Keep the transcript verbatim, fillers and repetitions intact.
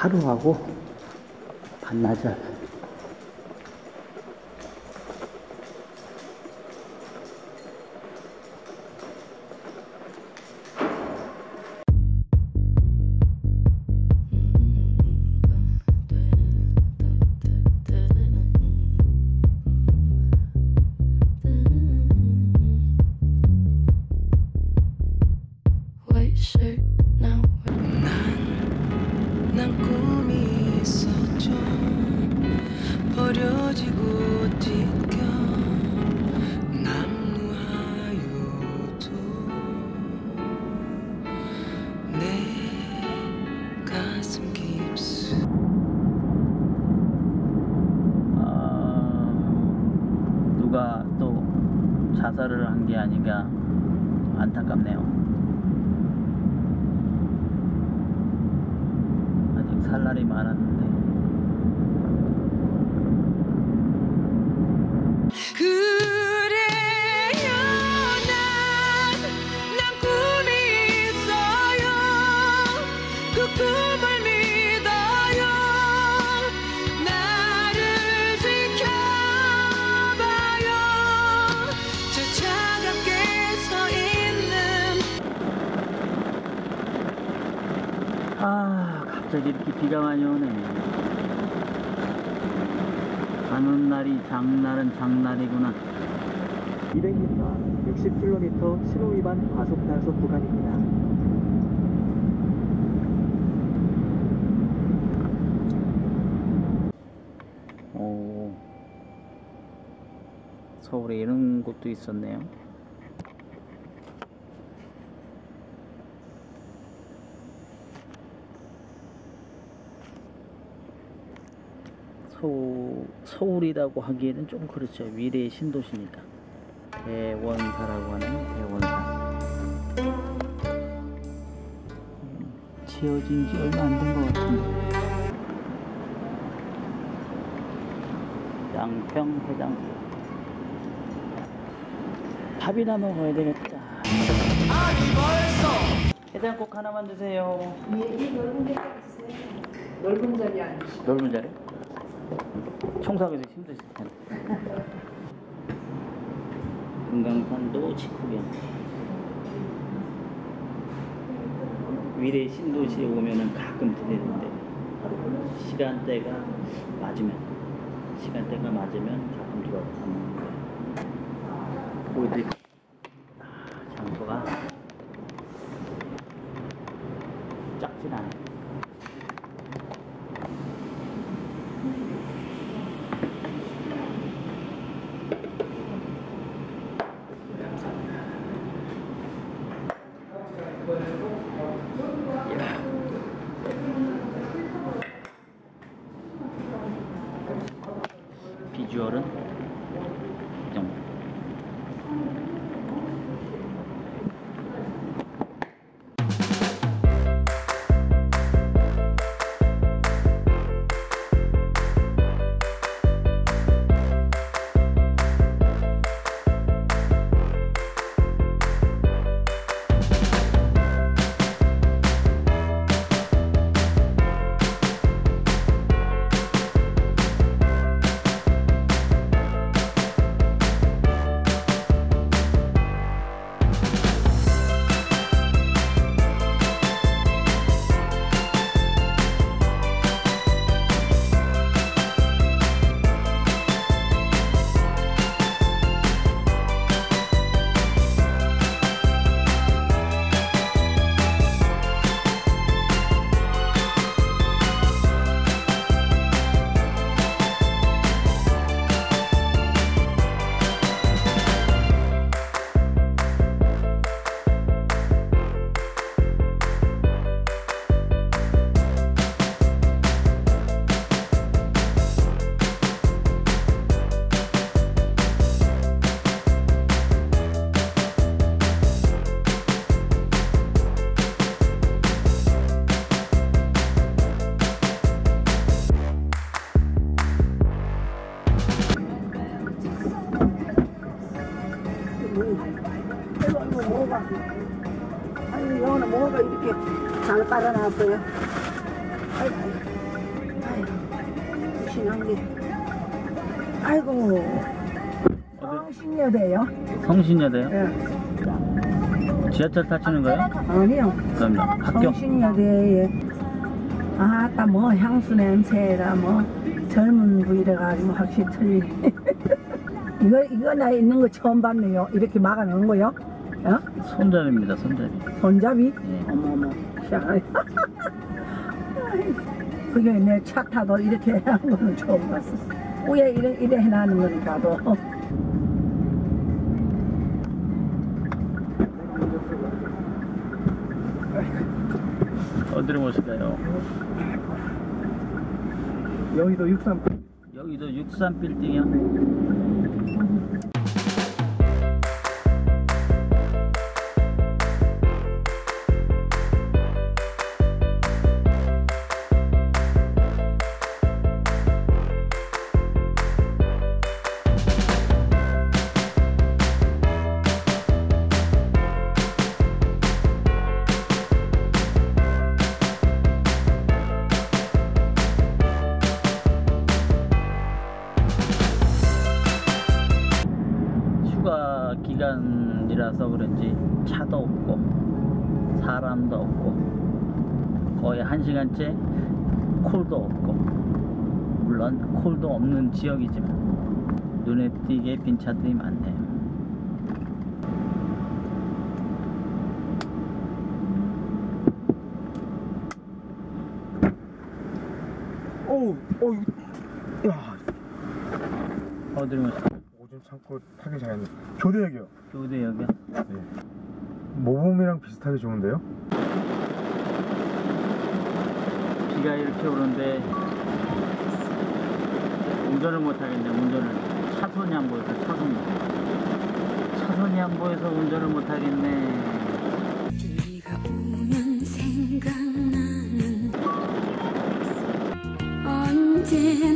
하루하고 반나절. 난 꿈이 있었죠. 버려지고 찢겨 남루하여도 내 가슴 깊숙. 아, 누가 또 자살을 한 게 아닌가 안타깝네요. 살 날이 많았는데. 그래요, 난, 난 꿈이 있어요. 그 꿈을 믿어요. 나를 지켜봐요. 저 차갑게 서 있는. 아, 갑자기 이렇게 비가 많이 오네. 가는 날이 장날은 장날이구나. 이백 미터, 육십 킬로미터 신호위반 과속단속 구간입니다. 오, 서울에 이런 곳도 있었네요. 서, 서울이라고 하기에는 좀 그렇죠. 미래의 신도시니까. 대원사라고 하는 대원사. 음, 지어진 지 얼마 안 된 것 같은데. 양평 해장. 밥이나 먹어야 되겠다. 아니 벌써 해장국 하나만 주세요. 예, 이 넓은 자리 있어요. 넓은 자리 아니시죠? 넓은 자리? 청소하기도 힘드실 텐데. 금강산도 직후경. 미래 신도시에 오면은 가끔 들리는데 시간대가 맞으면 시간대가 맞으면 가끔 들어와서 먹는 거예요. 보여드릴게요. 아, 장소가 작진 않아요. 비주얼은 이 정도. 아니, 영원아 뭐가 이렇게 잘 빨아놨어요? 아이고, 아이고. 여기. 아이고. 성신여대요? 성신여대요? 예. 지하철 타시는 거예요? 아니요. 그럼요. 학교? 성신여대에. 아따 뭐 향수 냄새라 뭐 젊은 부이래가지고 확실히 틀리네. 이거 이거 나 있는 거 처음 봤네요. 이렇게 막아놓은 거요? 어? 손잡이입니다. 손잡이. 손잡이? 예. 어머어머 시원하네. 그게 내 차 타도 이렇게 하는 거는 처음 봤어. 위에 이래, 이래 해놨는 거는 봐도. 어디로 모실까요? 여의도 육삼. 여기도 육삼 빌딩이요? 휴가 기간이라서 그런지 차도 없고 사람도 없고 거의 한 시간째 콜도 없고, 물론 콜도 없는 지역이지만 눈에 띄게 빈 차들이 많네요. 어우, 어우, 야, 어디로 모실까요? 오줌 참고 타기 잘했네. 교대역이요. 교대역이요? 네. 모범이랑 비슷하게 좋은데요? 비가 이렇게 오는데 운전을 못하겠네. 운전을 차선이 안 보여서 차선이 차선이 안 보여서 운전을 못하겠네. 비가 오면 생각나는 언제나